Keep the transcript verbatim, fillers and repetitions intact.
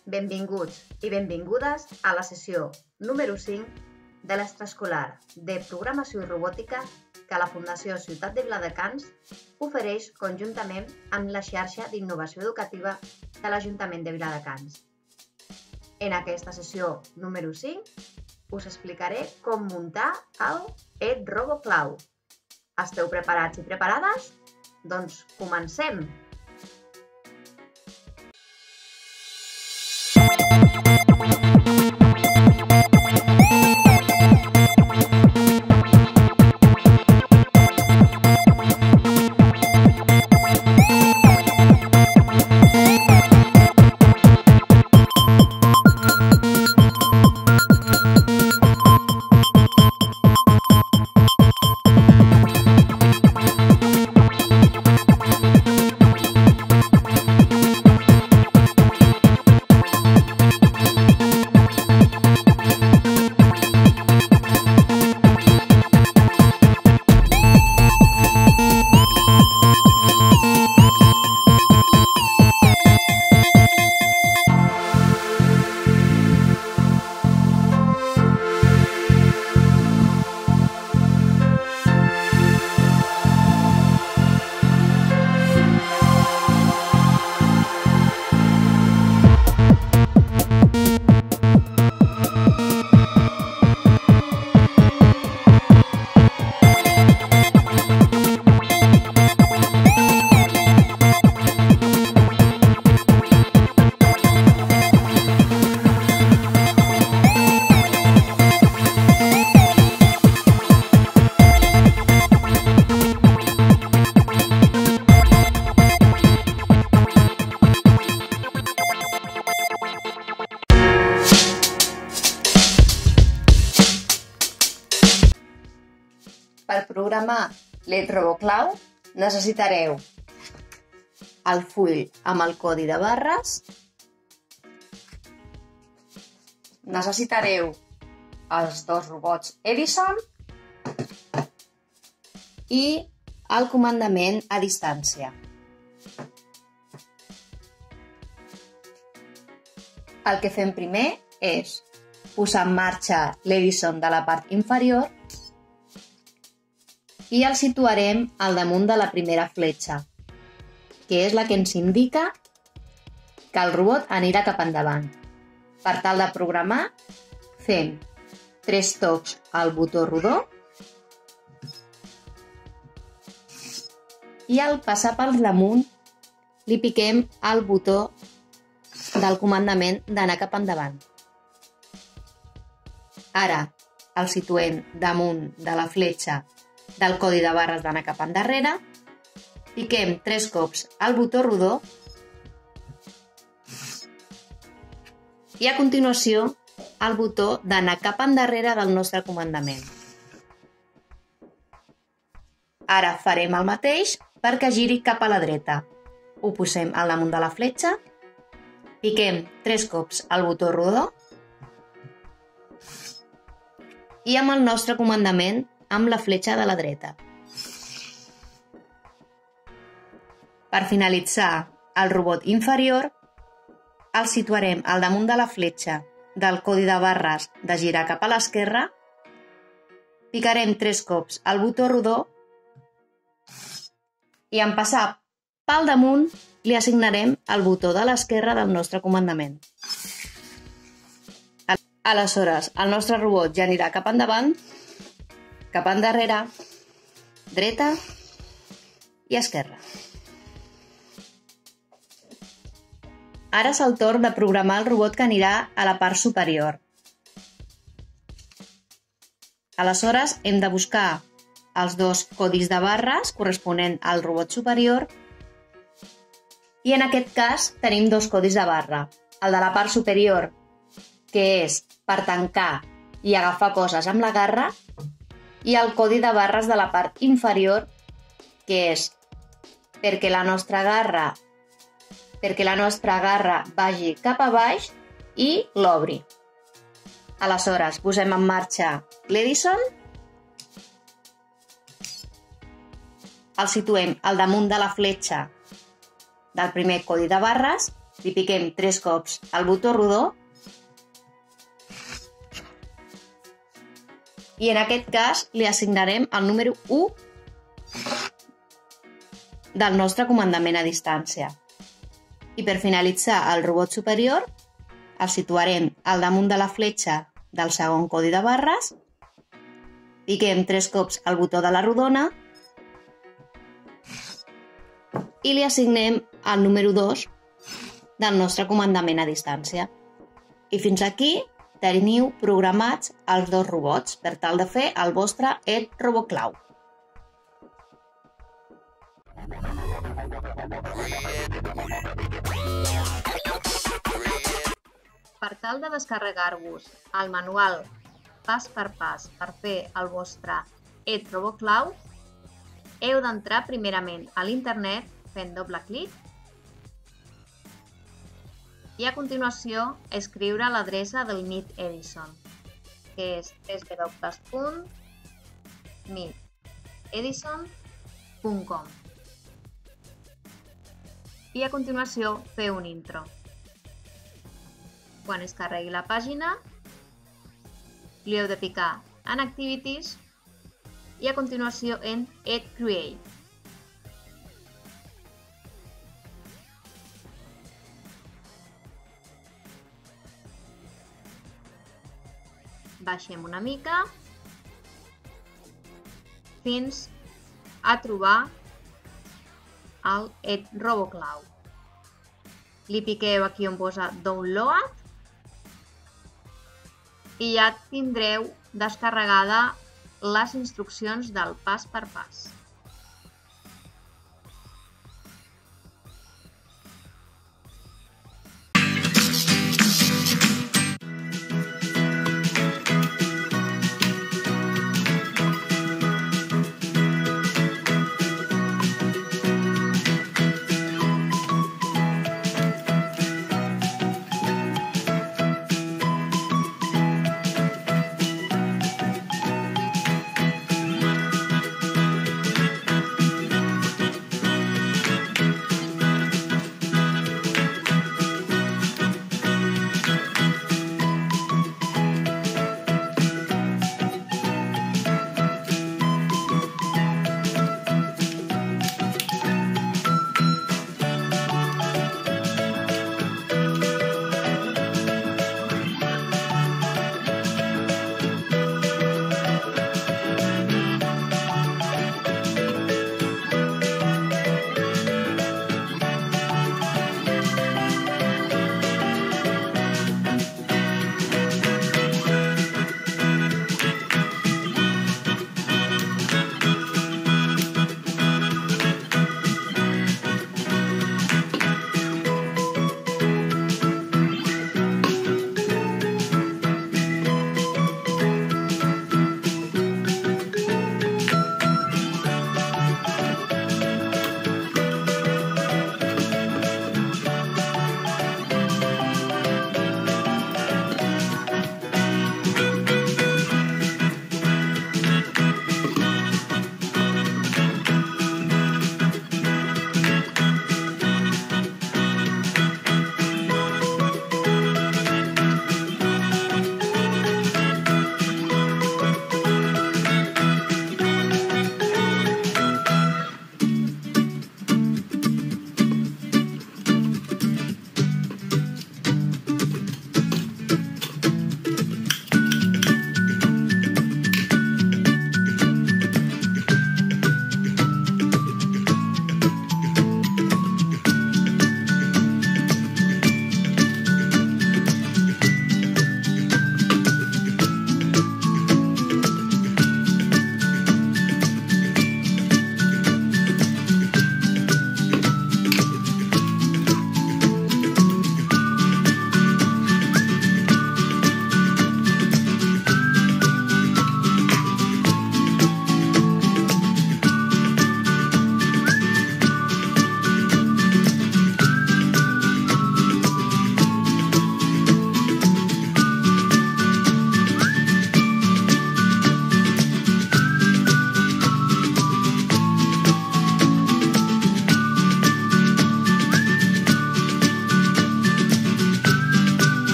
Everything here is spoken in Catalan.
Benvinguts i benvingudes a la sessió número cinc de l'extraescolar de Programació i Robòtica que la Fundació Ciutat de Viladecans ofereix conjuntament amb la xarxa d'innovació educativa de l'Ajuntament de Viladecans. En aquesta sessió número cinc us explicaré com muntar el EdRoboClau. Esteu preparats i preparades? Doncs comencem! Per programar l'EdRoboClau necessitareu el full amb el codi de barres, necessitareu els dos robots Edison i el comandament a distància. El que fem primer és posar en marxa l'Edison de la part inferior i el situarem al damunt de la primera fletxa, que és la que ens indica que el robot anirà cap endavant. Per tal de programar, fem tres tocs al botó rodó i al passar pel damunt li piquem el botó del comandament d'anar cap endavant. Ara el situem damunt de la fletxa del codi de barres d'anar cap endarrere, piquem tres cops al botó rodó i a continuació el botó d'anar cap endarrere del nostre comandament. Ara farem el mateix perquè giri cap a la dreta. Ho posem al damunt de la fletxa, piquem tres cops al botó rodó i amb el nostre comandament amb la fletxa de la dreta. Per finalitzar el robot inferior, el situarem al damunt de la fletxa del codi de barres de girar cap a l'esquerra, picarem tres cops al botó rodó i en passar pel damunt li assignarem el botó de l'esquerra del nostre comandament. Aleshores, el nostre robot ja anirà cap endavant, cap endarrere, dreta i esquerra. Ara és el torn de programar el robot que anirà a la part superior. Aleshores, hem de buscar els dos codis de barres corresponent al robot superior i en aquest cas tenim dos codis de barra. El de la part superior, que és per tancar i agafar coses amb la garra, i el codi de barres de la part inferior, que és perquè la nostra garra, perquè la nostra garra vagi cap a baix i l'obri. Aleshores, posem en marxa l'Edison, el situem al damunt de la fletxa del primer codi de barres li piquem tres cops al botó rodó i en aquest cas li assignarem el número u del nostre comandament a distància. I per finalitzar el robot superior, el situarem al damunt de la fletxa del segon codi de barres, piquem tres cops al botó de la rodona i li assignem el número dos del nostre comandament a distància. I fins aquí teniu programats els dos robots per tal de fer el vostre Ed RoboClaw. Per tal de descarregar-vos el manual pas per pas per fer el vostre Ed RoboClaw, heu d'entrar primerament a l'internet fent doble clic i a continuació escriure l'adreça del Meet Edison, que és w w w punt meet edison punt com i a continuació fer un intro. Quan es carregui la pàgina, li heu de picar en Activities i a continuació en Ed Create. Baixem una mica fins a trobar el Ed RoboClaw. Li piqueu aquí on posa Download i ja tindreu descarregada les instruccions del pas per pas.